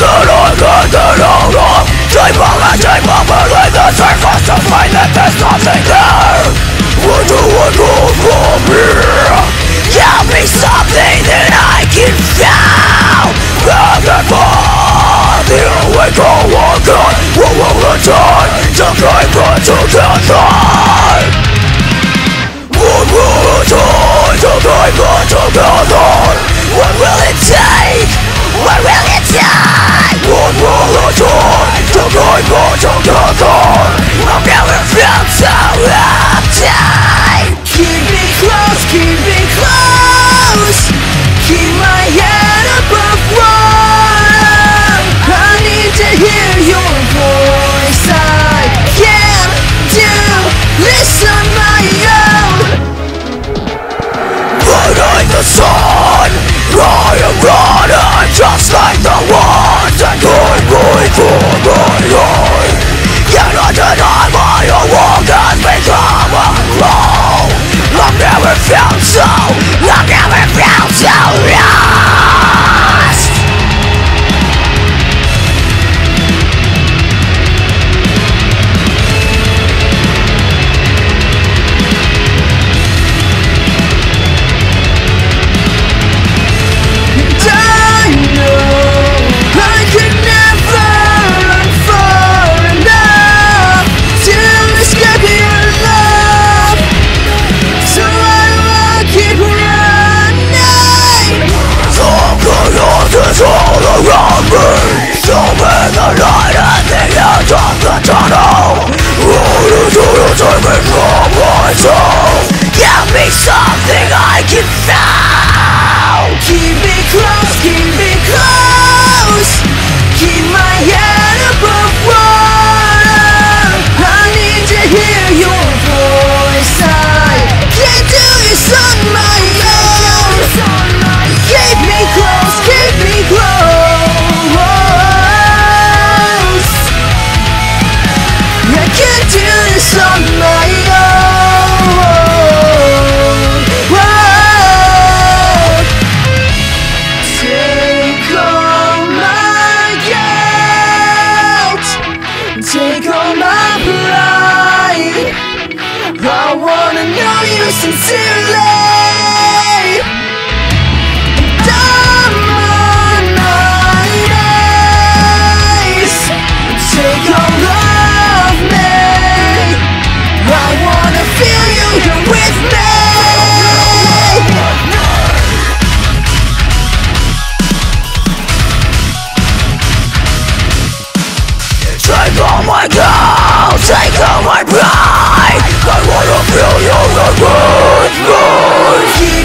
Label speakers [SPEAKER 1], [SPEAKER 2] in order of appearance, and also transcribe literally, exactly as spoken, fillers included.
[SPEAKER 1] that I can't get out of. Keep on and keep on, but leave the surface to find that there's nothing there. What do I go from here? Give me something that I can feel. Back and forth, here we go again. What will it take to keep it together? What will it take to keep it together? What will it take? What will it take? What will it take to keep it together? I've never felt so uptight.
[SPEAKER 2] Keep me close, keep me close. Keep my head above water. I need to hear your voice. I can't do this on my own.
[SPEAKER 1] Beneath the sun, I am running just like the ones that guide me through my life. Cannot deny my own world has become a blow. I've never felt so, I've never felt so lost.
[SPEAKER 2] I know I could never run far enough to escape your love, so I will keep running.
[SPEAKER 1] So chaos is all around me. So may the light at the end of the tunnel. What is it take me from myself? Give me something I can feel.
[SPEAKER 2] Keep me close, keep me close. Keep my head above water. I need to hear your voice. I can't do this on my own. Keep me close, keep me close. I can't do this on my own. Take all my guilt, take all my pride. I wanna know you sincerely. And I'm on my knees. Take all of me. I wanna feel you here with me.
[SPEAKER 1] Take all my gold, take all my pride. I wanna feel you with me.
[SPEAKER 2] Keep